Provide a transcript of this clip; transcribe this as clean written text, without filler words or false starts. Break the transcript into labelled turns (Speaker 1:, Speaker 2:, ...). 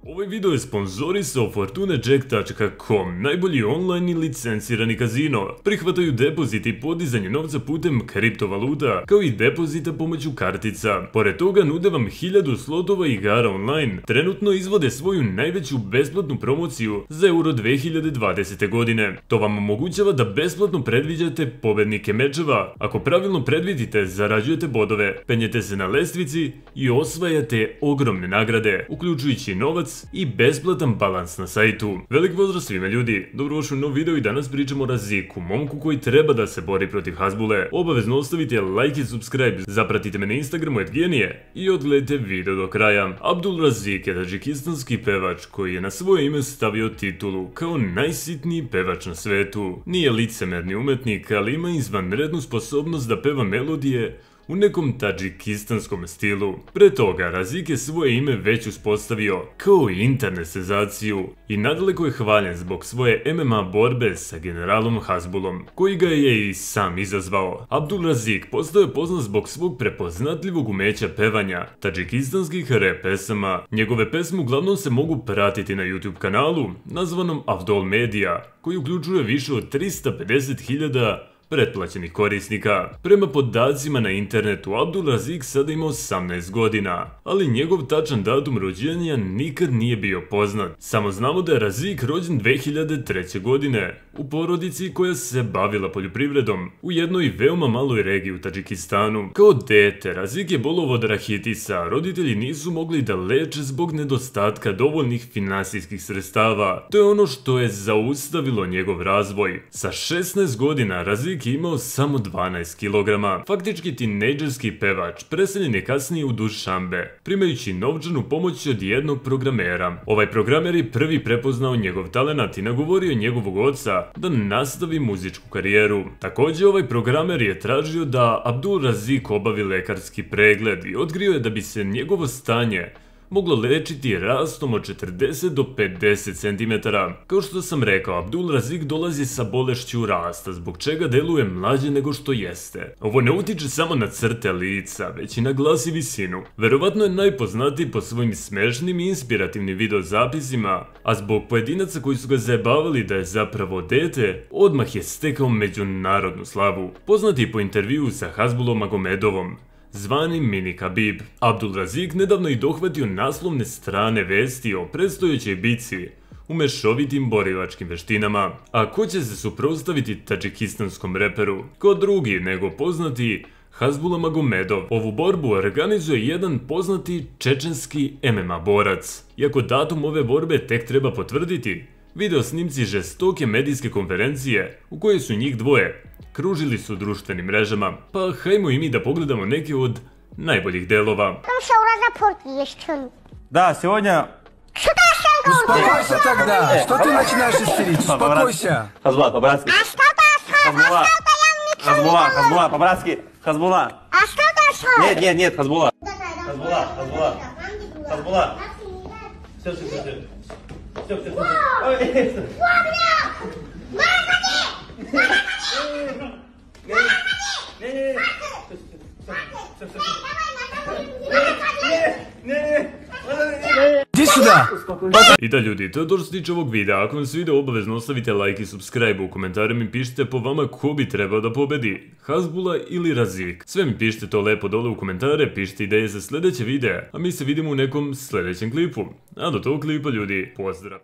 Speaker 1: Ovaj video je sponzorisao FortunaJack.com, najbolji online i licencirani kazino. Prihvataju depozit i podizanje novca putem kriptovaluta, kao i depozita pomoću kartica. Pored toga nude vam 1000 slotova igara online. Trenutno izvode svoju najveću besplatnu promociju za Euro 2020. godine. To vam omogućava da besplatno predviđate pobednike mečeva. Ako pravilno predvidite, zarađujete bodove, penjete se na lestvici i osvajate ogromne nagrade, uključujući novac i besplatan balans na sajtu. Velik pozdrav svima ljudi, dobrodošli u nov video i danas pričamo o Raziku, momku koji treba da se bori protiv Hasbule. Obavezno ostavite like i subscribe, zapratite me na Instagramu @genije i odgledajte video do kraja. Abdul Razik je tadžikistanski pevač koji je na svoje ime stavio titulu kao najsitniji pevač na svetu. Nije licemerni umetnik, ali ima izvanrednu sposobnost da peva melodije u nekom tadžikistanskom stilu. Pre toga, Razik je svoje ime već uspostavio kao internet senzaciju i nadaleko je hvaljen zbog svoje MMA borbe sa generalom Hasbulom, koji ga je i sam izazvao. Abdul Razik postao je poznat zbog svog prepoznatljivog umeća pevanja tadžikistanskih rap pesama. Njegove pesme uglavnom se mogu pratiti na YouTube kanalu nazvanom Avdol Media, koji uključuje više od 350.000 pretplaćenih korisnika. Prema podacima na internetu, Abdul Razik sada ima 18 godina, ali njegov tačan datum rođenja nikad nije bio poznat. Samo znamo da je Razik rođen 2003. godine u porodici koja se bavila poljoprivredom u jednoj veoma maloj regiji u Tadžikistanu. Kao dete, Razik je bolovao od rahitisa, roditelji nisu mogli da leče zbog nedostatka dovoljnih finansijskih sredstava. To je ono što je zaustavilo njegov razvoj. Sa 16 godina Razik je imao samo 12 kg. Faktički tinejdžerski pevač preseljen je kasnije u Dušanbe, primajući novčanu pomoć od jednog programera. Ovaj programer je prvi prepoznao njegov talenat i nagovorio njegovog oca da nastavi muzičku karijeru. Također, ovaj programer je tražio da Abdul Razik obavi lekarski pregled i otkrio je da bi se njegovo stanje moglo lečiti rastom od 40 do 50 cm. Kao što sam rekao, Abdul Razik dolazi sa bolešću rasta, zbog čega deluje mlađe nego što jeste. Ovo ne utiče samo na crte lica, već i na glas i visinu. Verovatno je najpoznatiji po svojim smešnim i inspirativnim videozapisima, a zbog pojedinaca koji su ga zajebavali da je zapravo dete, odmah je stekao međunarodnu slavu. Poznati po intervjuu sa Hasbulom Magomedovom, zvani Mini Khabib. Abdul Razik nedavno i dohvatio naslovne strane vesti o predstojećoj bici u mešovitim borilačkim veštinama. A ko će se suprotstaviti tadžikistanskom reperu? Ko drugi nego poznati Hasbula Magomedov. Ovu borbu organizuje jedan poznati čečenski MMA borac. Iako datum ove borbe tek treba potvrditi, video snimci žestoke medijske konferencije u kojoj su njih dvoje kružili su društvenim mrežama, pa hajmo i mi da pogledamo neke od najboljih delova.
Speaker 2: Да, сегодня...
Speaker 3: Успокойся тогда! Что ты начинаешь истерить? Успокойся!
Speaker 2: Хазбула, по-братски.
Speaker 4: А что то
Speaker 2: Хазбула, по-братски. Хазбула.
Speaker 4: А что то
Speaker 2: Нет, Хазбула. Хазбула. Все.
Speaker 3: Иди сюда!
Speaker 1: I da ljudi, to je to što se tiče ovog videa. Ako vam se video, obavezno ostavite like i subscribe. U komentarima mi pišite po vama ko bi trebao da pobedi, Hasbula ili Razik. Sve mi pišite to lepo dole u komentare, pišite ideje za sljedeće videe, a mi se vidimo u nekom sljedećem klipu. A do tog klipa ljudi, pozdrav!